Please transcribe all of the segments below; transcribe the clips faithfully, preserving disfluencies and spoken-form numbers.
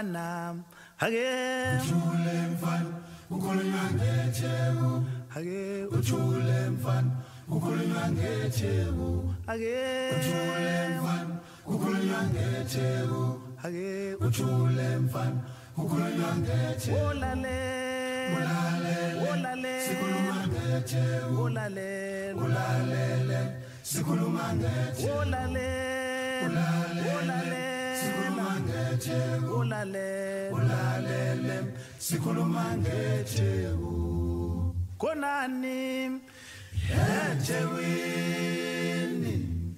mfana hake ujule mfana ukhulunywa ngetheku hake ujule mfana ukhulunywa ngetheku hake ujule mfana ukhulunywa ngetheku hake ujule mfana ukhulunywa ngetheku ulalele ulalele ulalele sikhuluma ngetheku ulalele ulalele sikhuluma ngetheku ulalele ulalele sikhuluma ngetheku ulalele ulalele sikhuluma ngetheku konani ethekwini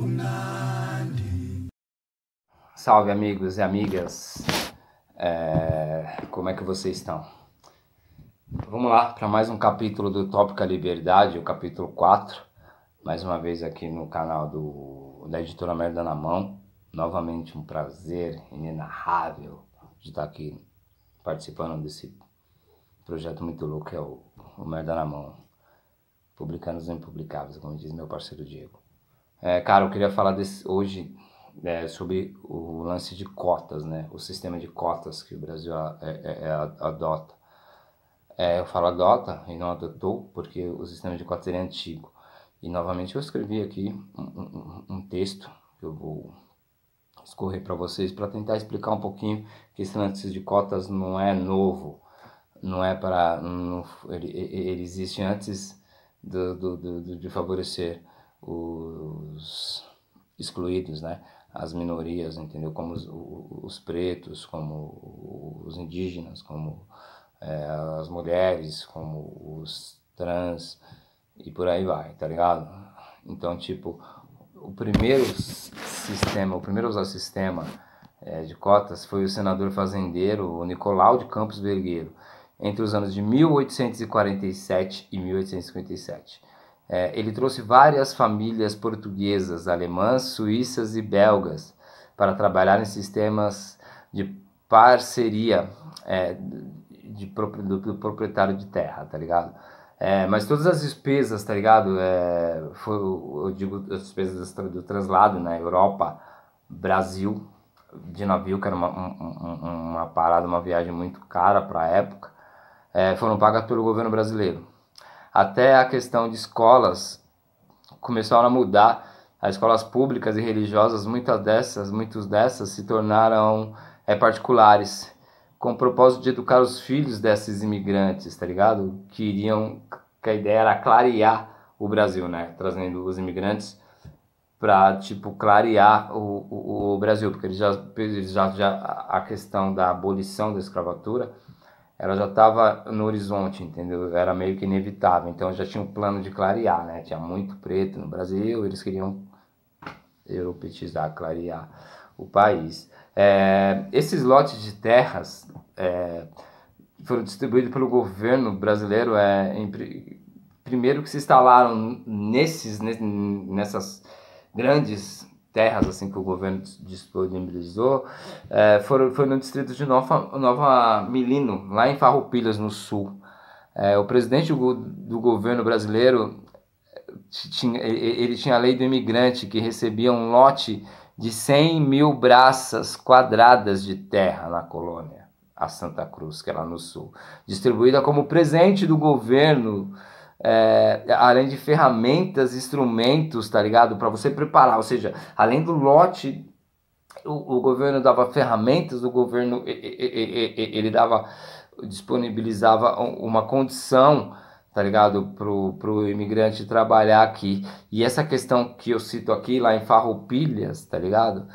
kunandi. Salve amigos e amigas, é, como é que vocês estão? Vamos lá para mais um capítulo do Tópica Liberdade, o capítulo quatro, mais uma vez aqui no canal do, da Editora Merda na Mão. Novamente um prazer inenarrável de estar aqui participando desse projeto muito louco que é o, o Merda na Mão, publicando os impublicáveis, como diz meu parceiro Diego. É, cara, eu queria falar desse, hoje é, sobre o lance de cotas, né? O sistema de cotas que o Brasil é, é, é, adota. É, eu falo adota e não adotou porque o sistema de cotas é antigo. E novamente eu escrevi aqui um, um, um texto que eu vou escorrer para vocês para tentar explicar um pouquinho que esse lance de cotas não é novo, não é para ele, ele existe antes do, do, do, de favorecer os excluídos, né? As minorias, entendeu? Como os, os pretos, como os indígenas, como é, as mulheres, como os trans e por aí vai, tá ligado? Então, tipo, o primeiro sistema, o primeiro a usar o sistema é, de cotas foi o senador fazendeiro o Nicolau de Campos Vergueiro, entre os anos de mil oitocentos e quarenta e sete e mil oitocentos e cinquenta e sete. É, ele trouxe várias famílias portuguesas, alemãs, suíças e belgas para trabalhar em sistemas de parceria é, de, do, do proprietário de terra, tá ligado? É, mas todas as despesas, tá ligado? É, foi, eu digo as despesas do translado na Europa, Brasil, de navio, que era uma, um, uma parada, uma viagem muito cara para a época, é, foram pagas pelo governo brasileiro. Até a questão de escolas começaram a mudar. As escolas públicas e religiosas, muitas dessas, muitas dessas se tornaram é, particulares, com o propósito de educar os filhos desses imigrantes, tá ligado? Que iriam, que a ideia era clarear o Brasil, né? Trazendo os imigrantes para, tipo, clarear o, o, o Brasil, porque eles já, eles já, já, a questão da abolição da escravatura, ela já estava no horizonte, entendeu? Era meio que inevitável, então já tinha um plano de clarear, né? Tinha muito preto no Brasil, eles queriam europeizar, clarear o país. É, esses lotes de terras é, foram distribuídos pelo governo brasileiro, é, em, primeiro que se instalaram nesses, nessas grandes terras assim, que o governo disponibilizou, é, foram, foi no distrito de Nova, Nova Milino, lá em Farroupilhas, no sul. É, o presidente do, do governo brasileiro, tinha, ele tinha a lei do imigrante, que recebia um lote de cem mil braças quadradas de terra na colônia, a Santa Cruz, que é lá no sul, distribuída como presente do governo, é, além de ferramentas, instrumentos, tá ligado? Para você preparar, ou seja, além do lote, o, o governo dava ferramentas, o governo ele, ele dava, disponibilizava uma condição, tá ligado, pro, pro imigrante trabalhar aqui. E essa questão que eu cito aqui, lá em Farroupilhas, tá ligado?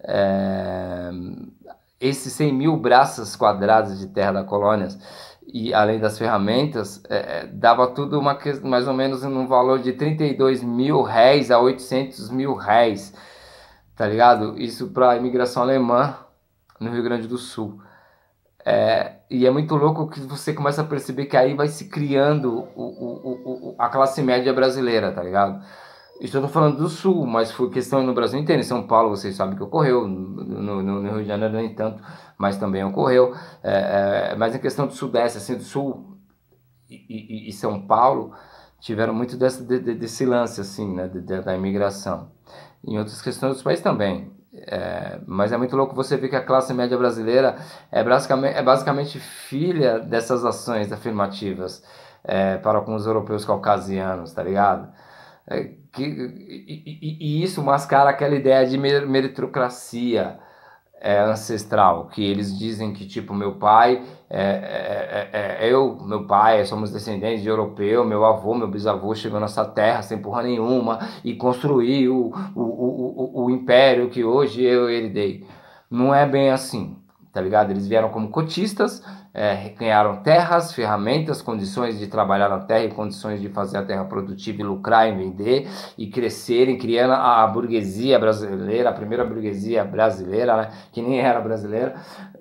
É, esses cem mil braças quadradas de terra da colônia, e além das ferramentas, é, dava tudo uma, mais ou menos num valor de trinta e dois mil réis a oitocentos mil réis, tá ligado? Isso para a imigração alemã no Rio Grande do Sul. É, e é muito louco que você começa a perceber que aí vai se criando o, o, o, a classe média brasileira, tá ligado? Isso eu tô falando do Sul, mas foi questão no Brasil inteiro. Em São Paulo, vocês sabem que ocorreu, no, no, no Rio de Janeiro nem tanto, mas também ocorreu. É, é, mas em questão do Sudeste, assim, do Sul e, e, e São Paulo, tiveram muito desse, de, desse lance, assim, né, de, de, da imigração. Em outras questões dos países também. É, mas é muito louco você ver que a classe média brasileira é basicamente, é basicamente filha dessas ações afirmativas é, para com os europeus caucasianos, tá ligado? É, que, e, e, e isso mascara aquela ideia de meritocracia é, ancestral, que eles dizem que, tipo, meu pai, é, é, é, é, eu, meu pai, somos descendentes de europeu, meu avô, meu bisavô chegou nessa terra sem porra nenhuma e construiu o, o, o, o império que hoje eu herdei. Não é bem assim, tá ligado? Eles vieram como cotistas, é, ganharam terras, ferramentas, condições de trabalhar na terra e condições de fazer a terra produtiva e lucrar e vender e crescerem, criando a, a burguesia brasileira, a primeira burguesia brasileira, né, que nem era brasileira,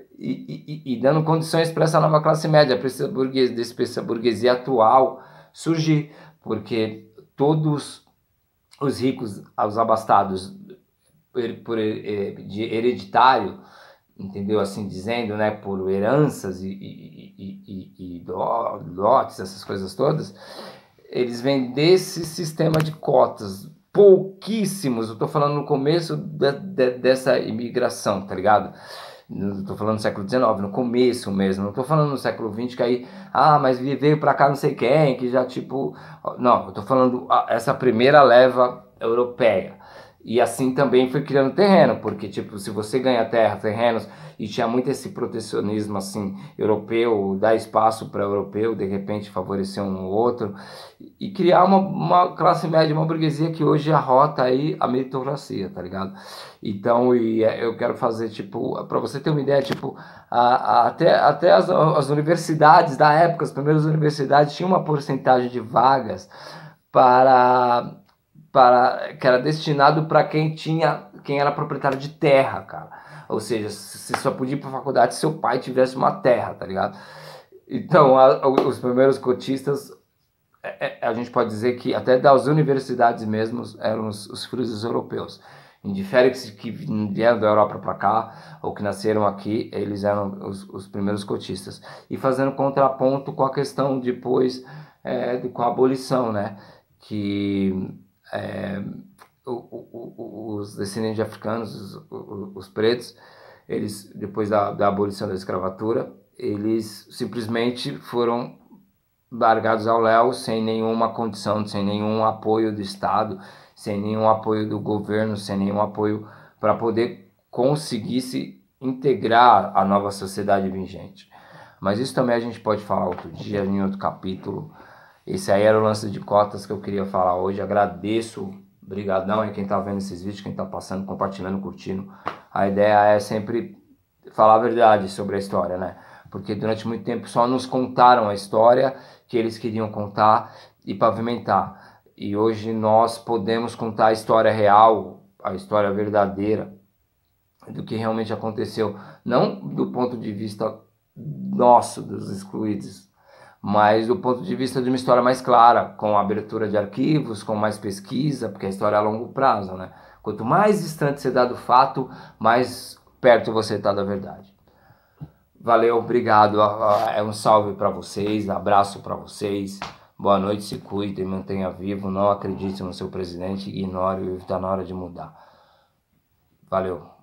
e, e, e dando condições para essa nova classe média, para essa burguesia, essa burguesia atual surgir, porque todos os ricos, os abastados, por, por de hereditário, entendeu? Assim dizendo, né? Por heranças e, e, e, e, e lotes, essas coisas todas, eles vêm desse sistema de cotas. Pouquíssimos, eu tô falando no começo de, de, dessa imigração, tá ligado? Não tô falando no século dezenove, no começo mesmo. Não tô falando no século vinte, que aí, ah, mas veio pra cá não sei quem, que já tipo. Não, eu tô falando essa primeira leva europeia. E assim também foi criando terreno, porque tipo, se você ganha terra, terrenos, e tinha muito esse protecionismo assim, europeu, dar espaço para europeu, de repente favorecer um ou outro, e criar uma, uma classe média, uma burguesia que hoje arrota aí a meritocracia, tá ligado? Então, e eu quero fazer, tipo, para você ter uma ideia, tipo, a, a, até, até as, as universidades da época, as primeiras universidades tinham uma porcentagem de vagas para... Para, que era destinado para quem tinha, quem era proprietário de terra, cara. Ou seja, você só podia ir para faculdade se seu pai tivesse uma terra, tá ligado? Então, a, os primeiros cotistas, a, a gente pode dizer que até das universidades mesmos eram os, os filhos europeus. Indifere que, que vieram da Europa para cá ou que nasceram aqui, eles eram os, os primeiros cotistas. E fazendo contraponto com a questão depois é, de, com a abolição, né? Que É, o, o, os descendentes de africanos, os, os, os pretos, eles, depois da, da abolição da escravatura, eles simplesmente foram largados ao léu sem nenhuma condição, sem nenhum apoio do Estado, sem nenhum apoio do governo, sem nenhum apoio para poder conseguir se integrar à nova sociedade vigente. Mas isso também a gente pode falar outro dia, em outro capítulo. Esse aí era o lance de cotas que eu queria falar hoje. Agradeço, brigadão aí quem tá vendo esses vídeos, quem tá passando, compartilhando, curtindo. A ideia é sempre falar a verdade sobre a história, né? Porque durante muito tempo só nos contaram a história que eles queriam contar e pavimentar. E hoje nós podemos contar a história real, a história verdadeira do que realmente aconteceu. Não do ponto de vista nosso, dos excluídos, mas do ponto de vista de uma história mais clara, com abertura de arquivos, com mais pesquisa, porque a história é a longo prazo, né? Quanto mais distante você dá do fato, mais perto você está da verdade. Valeu, obrigado, é um salve para vocês, abraço para vocês, boa noite, se cuidem, mantenha vivo, não acredite no seu presidente, ignore, está na hora de mudar. Valeu.